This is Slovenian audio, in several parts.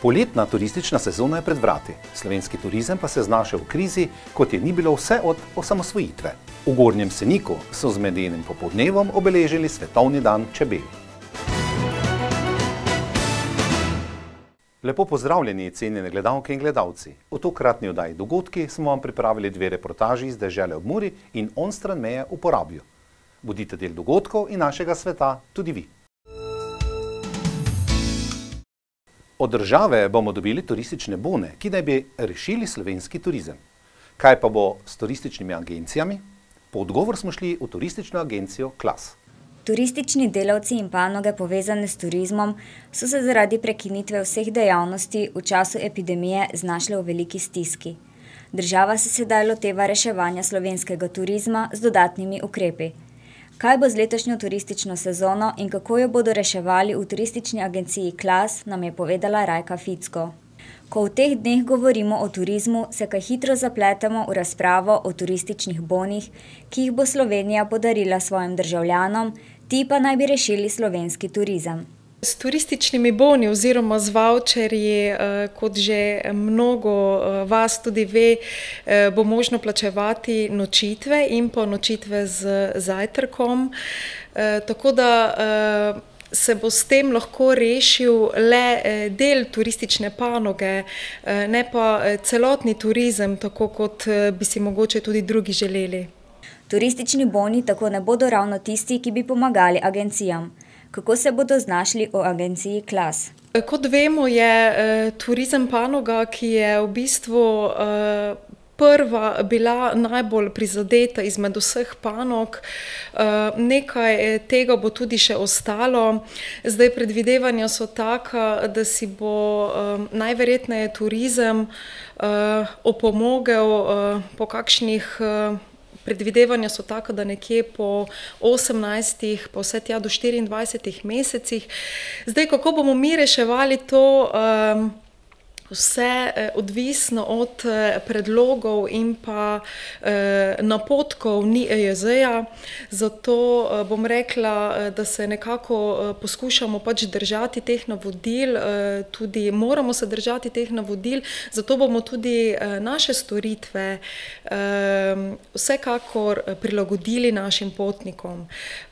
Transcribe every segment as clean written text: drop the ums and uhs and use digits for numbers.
Poletna turistična sezona je pred vrati, slovenski turizem pa se znašel v krizi, kot je ni bilo vse od osamosvojitve. V Gornjem Seniku so z medenim popoldnevom obeležili Svetovni dan čebel. Lepo pozdravljeni, cenjene gledalke in gledalci. V tokratni oddaji Dogodki smo vam pripravili dve reportaži iz dežele ob Muri in onstran meje v Porabju. Bodite del dogodkov in našega sveta tudi vi. Od države bomo dobili turistične bone, ki naj bi rešili slovenski turizem. Kaj pa bo s turističnimi agencijami? Po odgovor smo šli v turistično agencijo Klas. Turistični delavci in panoge povezane s turizmom so se zaradi prekinitve vseh dejavnosti v času epidemije znašle v veliki stiski. Država se sedaj loteva reševanja slovenskega turizma z dodatnimi ukrepi. Kaj bo z letošnjo turistično sezono in kako jo bodo reševali v turistični agenciji Klas, nam je povedala Rajka Ficko. Ko v teh dneh govorimo o turizmu, se kaj hitro zapletemo v razpravo o turističnih bonih, ki jih bo Slovenija podarila svojim državljanom, ti pa naj bi rešili slovenski turizem. S turističnimi boni oziroma z vavčerji, kot že mnogo vas tudi ve, bo možno plačevati nočitve in pa nočitve z zajtrkom. Tako da se bo s tem lahko rešil le del turistične panoge, ne pa celotni turizem, tako kot bi si mogoče tudi drugi želeli. Turistični boni tako ne bodo ravno tisti, ki bi pomagali agencijam. Kako se bodo znašli v agenciji Klas? Kot vemo, je turizem panoga, ki je v bistvu prva bila najbolj prizadeta izmed vseh panog. Nekaj tega bo tudi še ostalo. Zdaj predvidevanja so taka, da si bo najverjetneje turizem opomogel po kakšnih predvidevanja so taka, da nekje po 18, pa vse tja do 24 mesecih. Zdaj, kako bomo mi reševali to, vse odvisno od predlogov in pa napotkov NIJZ-ja. Zato bom rekla, da se nekako poskušamo pač držati teh navodil, tudi moramo se držati teh navodil, zato bomo tudi naše storitve vsekakor prilagodili našim potnikom.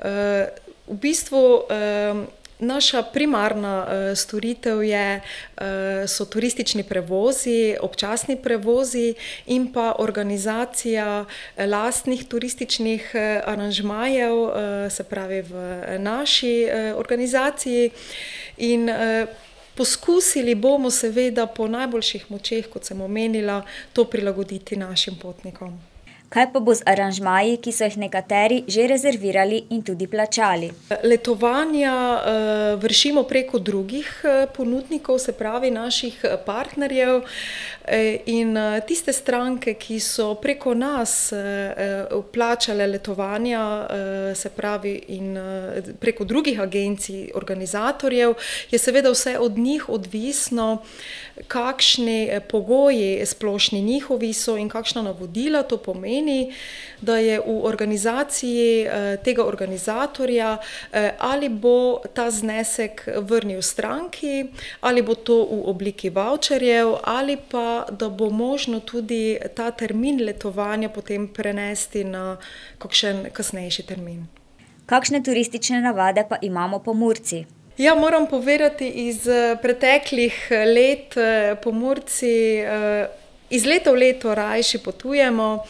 V bistvu naša primarna storitev so turistični prevozi, občasni prevozi in pa organizacija lastnih turističnih aranžmajev, se pravi v naši organizaciji. In poskusili bomo seveda po najboljših močeh, kot sem omenila, to prilagoditi našim potnikom. Kaj pa bo z aranžmaji, ki so jih nekateri že rezervirali in tudi plačali? Letovanja vršimo preko drugih ponudnikov, se pravi naših partnerjev, in tiste stranke, ki so preko nas plačale letovanja, se pravi in preko drugih agencij, organizatorjev, je seveda vse od njih odvisno, kakšni pogoji splošni njihovi so in kakšna navodila. To pomeni, da je v organizaciji tega organizatorja, ali bo ta znesek vrnil stranki, ali bo to v obliki vavčerjev, ali pa da bo možno tudi ta termin letovanja potem prenesti na kakšen kasnejši termin. Kakšne turistične navade pa imamo Pomurci? Ja, moram povedati iz preteklih let, Pomurci iz leta v leto rajši potujemo.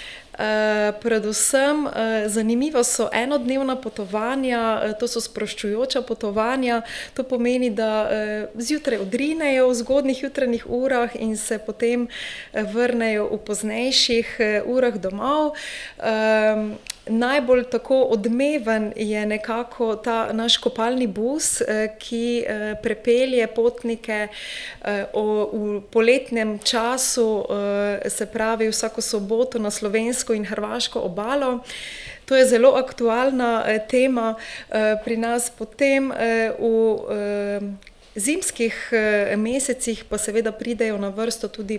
Predvsem zanimiva so enodnevna potovanja, to so sproščujoča potovanja. To pomeni, da zjutraj odrinejo v zgodnjih jutranjih urah in se potem vrnejo v poznejših urah domov. Najbolj tako odmeven je nekako ta naš kopalni bus, ki prepelje potnike v poletnem času, se pravi vsako soboto na slovensko in hrvaško obalo. To je zelo aktualna tema pri nas. Potem v zimskih mesecih pa seveda pridejo na vrsto tudi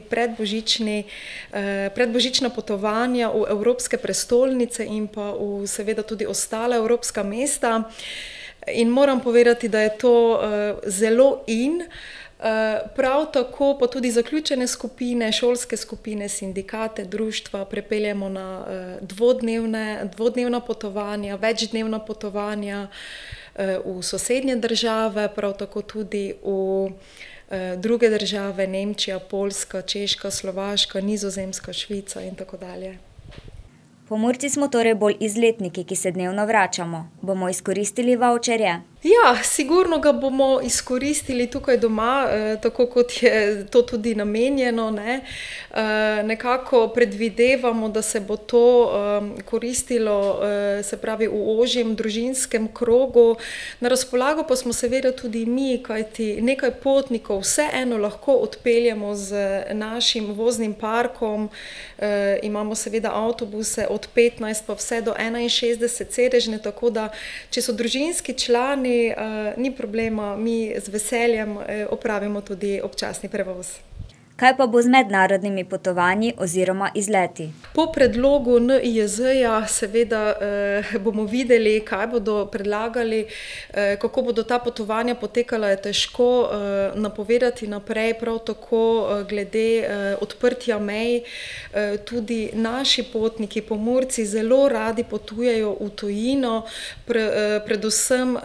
predbožična potovanja v evropske prestolnice in pa v seveda tudi ostale evropska mesta. In moram povedati, da je to zelo Prav tako pa tudi zaključene skupine, šolske skupine, sindikate, društva prepeljemo na dvodnevna potovanja, večdnevna potovanja v sosednje države, prav tako tudi v druge države, Nemčija, Poljska, Češka, Slovaška, Nizozemska, Švica in tako dalje. Pomurci smo torej bolj izletniki, ki se dnevno vračamo. Bomo izkoristili vavčerje? Ja, sigurno ga bomo izkoristili tukaj doma, tako kot je to tudi namenjeno, ne. Nekako predvidevamo, da se bo to koristilo, se pravi v ožjem družinskem krogu. Na razpolago pa smo seveda tudi mi, kajti nekaj potnikov vseeno lahko odpeljemo z našim voznim parkom. Imamo seveda avtobuse od 15 pa vse do 61 sedežne, tako da če so družinski člani, ni problema, mi z veseljem opravimo tudi občasni prevoz. Kaj pa bo z mednarodnimi potovanji oziroma izleti? Po predlogu NIJZ-ja seveda bomo videli, kaj bodo predlagali, kako bodo ta potovanja potekala, je težko napovedati naprej, prav tako glede odprtja mej. Tudi naši potniki, Pomurci, zelo radi potujejo v tujino, predvsem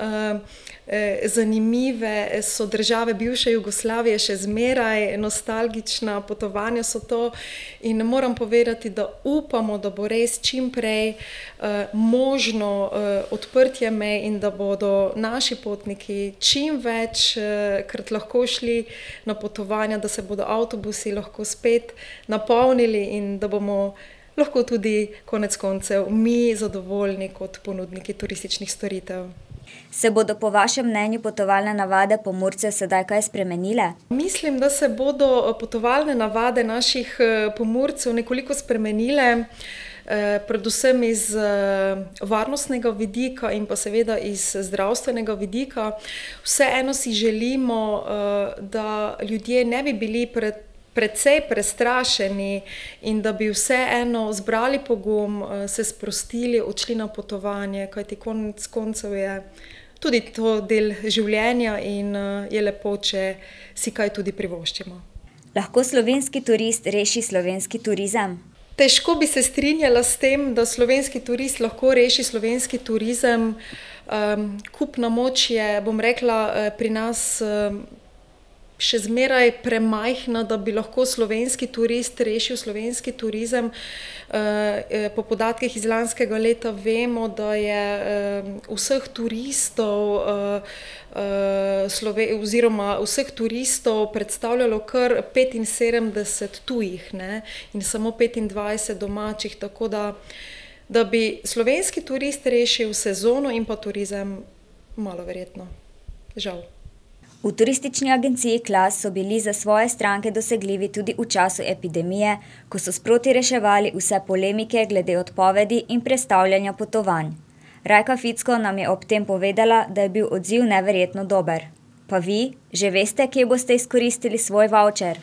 zanimive so države bivše Jugoslavije, še zmeraj nostalgična potovanja so to in moram povedati, da upamo, da bo res čim prej možno odprtje mej in da bodo naši potniki čim večkrat lahko šli na potovanja, da se bodo avtobusi lahko spet napolnili in da bomo lahko tudi konec koncev mi zadovoljni kot ponudniki turističnih storitev. Se bodo po vašem mnenju potovalne navade Pomurcev sedaj kaj spremenile? Mislim, da se bodo potovalne navade naših Pomurcev nekoliko spremenile, predvsem iz varnostnega vidika in pa seveda iz zdravstvenega vidika. Vseeno si želimo, da ljudje ne bi bili precej prestrašeni in da bi vseeno zbrali pogum, se sprostili, odšli na potovanje, kajti konec koncev je tudi to del življenja in je lepo, če si kaj tudi privoščimo. Lahko slovenski turist reši slovenski turizem? Težko bi se strinjala s tem, da slovenski turist lahko reši slovenski turizem. Kupna moč je, bom rekla, pri nas še zmeraj premajhna, da bi lahko slovenski turist rešil slovenski turizem. Po podatkih iz lanskega leta vemo, da je vseh turistov oziroma vseh turistov predstavljalo kar 75 tujih, ne, in samo 25 domačih, tako da bi slovenski turist rešil sezono in pa turizem, malo verjetno. Žal. V turistični agenciji Klas so bili za svoje stranke dosegljivi tudi v času epidemije, ko so sproti reševali vse polemike glede odpovedi in prestavljanja potovanj. Rajka Ficko nam je ob tem povedala, da je bil odziv neverjetno dober. Pa vi, že veste, kje boste izkoristili svoj vavčer?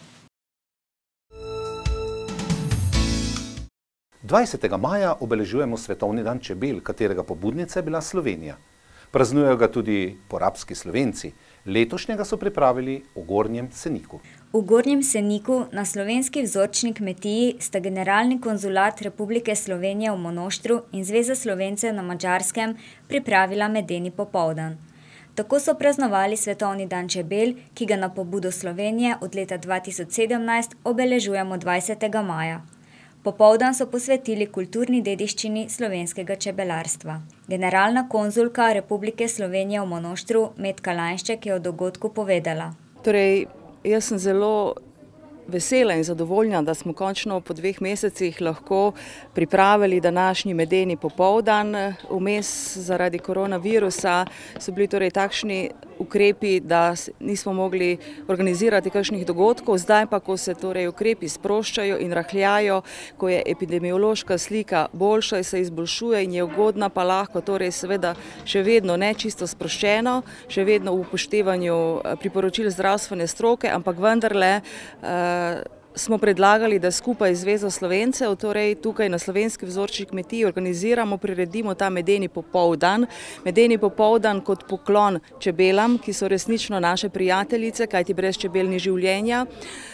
20. maja obeležujemo Svetovni dan čebel, katerega pobudnica je bila Slovenija. Praznujejo ga tudi porabski Slovenci. Letošnjega so pripravili v Gornjem Seniku. V Gornjem Seniku na slovenski vzorčni kmetiji sta Generalni konzulat Republike Slovenije v Monoštru in Zveza Slovencev na Madžarskem pripravila medeni popoldan. Tako so praznovali Svetovni dan čebel, ki ga na pobudo Slovenije od leta 2017 obeležujemo 20. maja. Popoldan so posvetili kulturni dediščini slovenskega čebelarstva. Generalna konzulka Republike Slovenije v Monoštru Metka Lainšček je o dogodku povedala. Torej, jaz sem zelo vesela in zadovoljna, da smo končno po 2 mesecih lahko pripravili današnji medeni popoldan. Vmes zaradi koronavirusa so bili torej takšni ukrepi, da nismo mogli organizirati kakšnih dogodkov. Zdaj pa, ko se torej ukrepi sproščajo in rahljajo, ko je epidemiološka slika boljša in se izboljšuje in je ugodna, pa lahko torej seveda še vedno ne čisto sproščeno, še vedno v upoštevanju priporočil zdravstvene stroke, ampak vendarle smo predlagali, da skupaj z Zvezo Slovencev, torej tukaj na Slovenski vzorčni kmetiji organiziramo, priredimo ta medeni popoldan. Medeni popoldan kot poklon čebelam, ki so resnično naše prijateljice, kajti brez čebel ni življenja.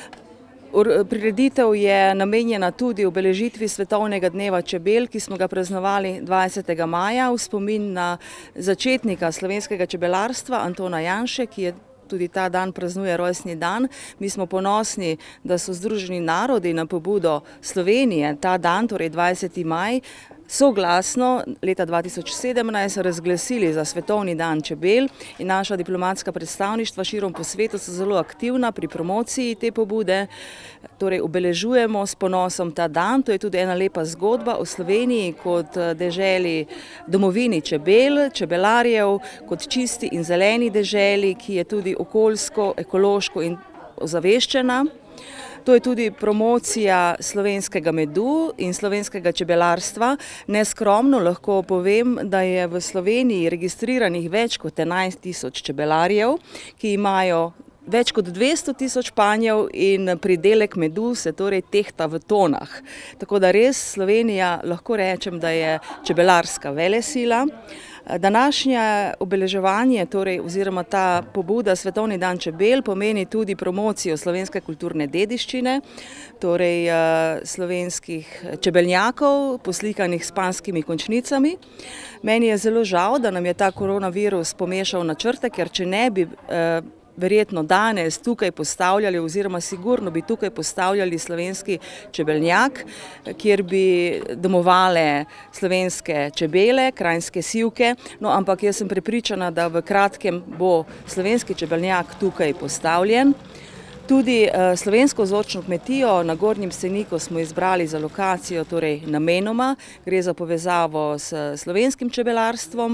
Prireditev je namenjena tudi obeležitvi Svetovnega dneva čebel, ki smo ga praznovali 20. maja v spomin na začetnika slovenskega čebelarstva Antona Janše, ki je tudi ta dan praznuje rojstni dan. Mi smo ponosni, da so Združeni narodi na pobudo Slovenije ta dan, torej 20. maj, soglasno leta 2017 razglasili za Svetovni dan čebel in naša diplomatska predstavništva širom po svetu so zelo aktivna pri promociji te pobude. Torej obeležujemo s ponosom ta dan, to je tudi ena lepa zgodba o Sloveniji kot deželi domovini čebel, čebelarjev, kot čisti in zeleni deželi, ki je tudi okoljsko, ekološko in ozaveščena. To je tudi promocija slovenskega medu in slovenskega čebelarstva. Neskromno lahko povem, da je v Sloveniji registriranih več kot 11 tisoč čebelarjev, ki imajo več kot 200 tisoč panjev in pridelek medu se torej tehta v tonah. Tako da res Slovenija lahko rečem, da je čebelarska velesila. Današnje obeleževanje, torej oziroma ta pobuda Svetovni dan čebel pomeni tudi promocijo slovenske kulturne dediščine, torej slovenskih čebelnjakov, poslikanih s panjskimi končnicami. Meni je zelo žal, da nam je ta koronavirus pomešal načrte, ker če ne bi verjetno danes tukaj postavljali oziroma sigurno bi tukaj postavljali slovenski čebeljak, kjer bi domovale slovenske čebele, kranjske sivke, no ampak jaz sem prepričana, da v kratkem bo slovenski čebeljak tukaj postavljen. Tudi slovensko vzorčno kmetijo na Gornjem Seniku smo izbrali za lokacijo, torej namenoma, gre za povezavo s slovenskim čebelarstvom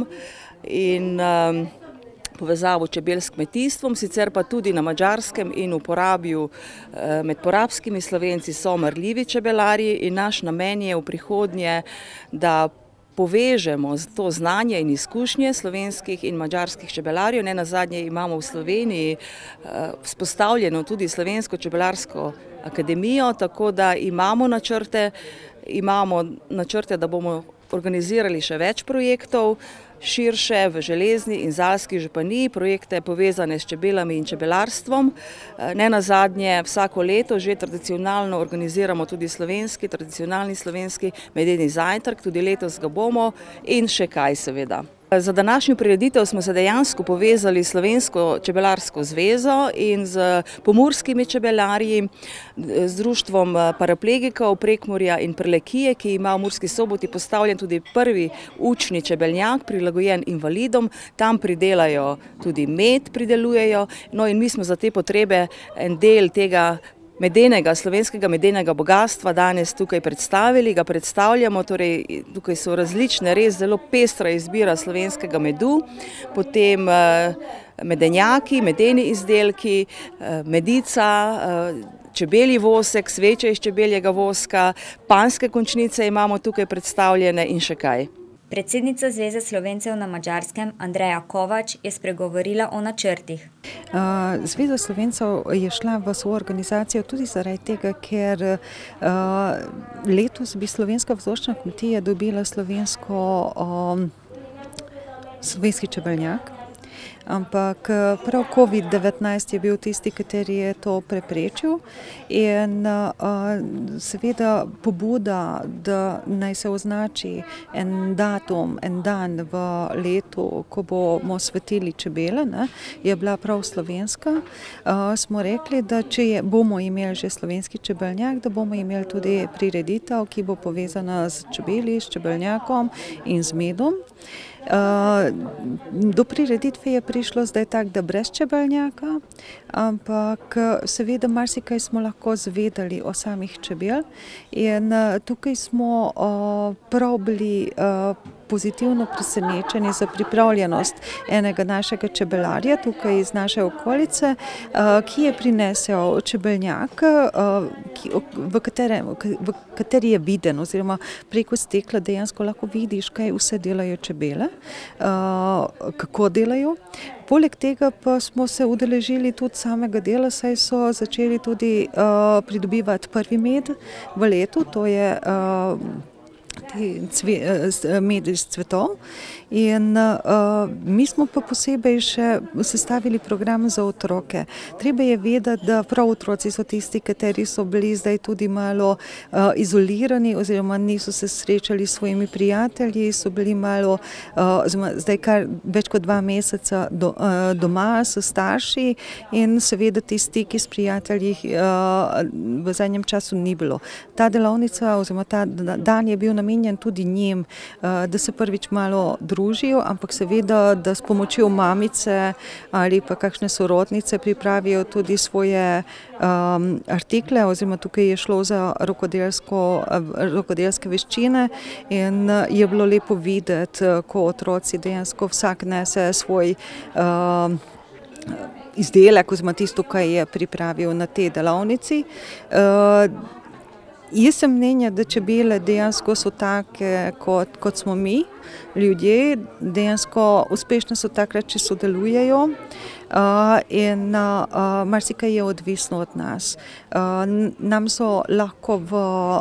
in povezavo čebel s kmetijstvom, sicer pa tudi na Madžarskem in v Porabju med porabskimi Slovenci so marljivi čebelarji in naš namen je v prihodnje, da povežemo to znanje in izkušnje slovenskih in madžarskih čebelarjev. Nenazadnje imamo v Sloveniji vzpostavljeno tudi Slovensko čebelarsko akademijo, tako da imamo načrte, da bomo organizirali še več projektov, širše v Železni in Zalski županiji, projekte povezane s čebelami in čebelarstvom. Nenazadnje vsako leto že tradicionalno organiziramo tudi tradicionalni slovenski medeni zajtrk, tudi letos ga bomo in še kaj seveda. Za današnjo prireditev smo se dejansko povezali s Slovensko čebelarsko zvezo in z pomurskimi čebelarji, z društvom paraplegikov Prekmurja in Prlekije, ki ima v Murski Soboti postavljen tudi prvi učni čebeljak, prilagojen invalidom. Tam pridelajo tudi med, pridelujejo, no in mi smo za te potrebe en del tega slovenskega medenega bogatstva danes tukaj predstavili, ga predstavljamo, torej tukaj so različne, res zelo pestra izbira slovenskega medu, potem medenjaki, medeni izdelki, medica, čebelji vosek, sveče iz čebeljega voska, panjske končnice imamo tukaj predstavljene in še kaj. Predsednica Zveze Slovencev na Madžarskem Andreja Kovač je spregovorila o načrtih. Zveza Slovencev je šla v svojo organizacijo tudi zaradi tega, ker letos bi Slovenska vzorčna kmetija dobila slovenski čebeljak. Ampak prav COVID-19 je bil tisti, kateri je to preprečil in seveda pobuda, da naj se označi en datum, en dan v letu, ko bomo svetili čebele, je bila prav slovenska. Smo rekli, da če bomo imeli že slovenski čebeljak, da bomo imeli tudi prireditev, ki bo povezana z čebeli, s čebeljakom in z medom. Do prireditve je prišlo zdaj tako, da brez čebeljaka, ampak seveda marsikaj smo lahko zvedeli o samih čebel in tukaj smo probali pozitivno presenečeni za pripravljenost enega našega čebelarja tukaj iz naše okolice, ki je prinesel čebeljak, v kateri je viden oziroma preko stekla dejansko lahko vidiš, kaj vse delajo čebele, kako delajo. Poleg tega pa smo se udeležili tudi samega dela, saj so začeli tudi pridobivati prvi med v letu, to je med iz cvetov. In mi smo pa posebej še sestavili program za otroke. Treba je vedeti, da prav otroci so tisti, kateri so bili zdaj tudi malo izolirani oziroma niso se srečali s svojimi prijatelji, so bili malo, zdaj kar več kot 2 meseca doma s starši in seveda ti stiki s prijatelji v zadnjem času ni bilo. Ta delavnica oziroma ta dan je bil namenjen tudi njim, da se prvič malo družijo, ampak seveda, da s pomočjo mamice ali pa kakšne sorodnice pripravijo tudi svoje artikle, oziroma tukaj je šlo za rokodelske veščine in je bilo lepo videti, ko otroci dejansko vsak nese svoj izdelek oziroma tisto, kar je pripravil na tej delavnici. Jaz sem mnenja, da čebele dejansko so take, kot smo mi, ljudje, dejansko uspešne so takrat, če sodelujejo in marsikaj je odvisno od nas. Nam so lahko v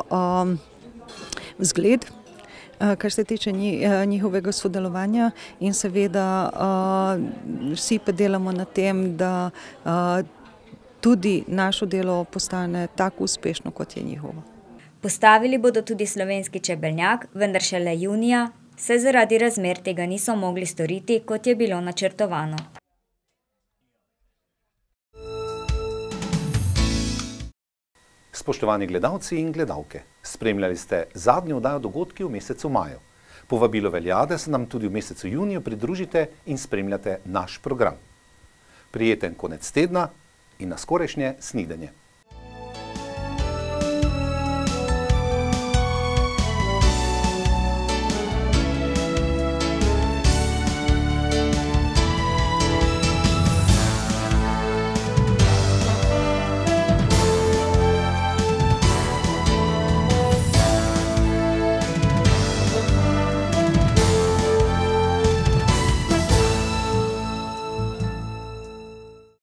vzgled, kar se tiče njihovega sodelovanja in seveda vsi pa delamo na tem, da tudi naše delo postane tako uspešno, kot je njihovo. Postavili bodo tudi slovenski čebeljak, vendar šele junija, saj zaradi razmer tega niso mogli storiti, kot je bilo načrtovano. Spoštovani gledalci in gledalke, spremljali ste zadnjo oddajo Dogodki v mesecu maju. Povabilo velja, da se nam tudi v mesecu juniju pridružite in spremljate naš program. Prijeten konec tedna in na skorajšnje snidenje.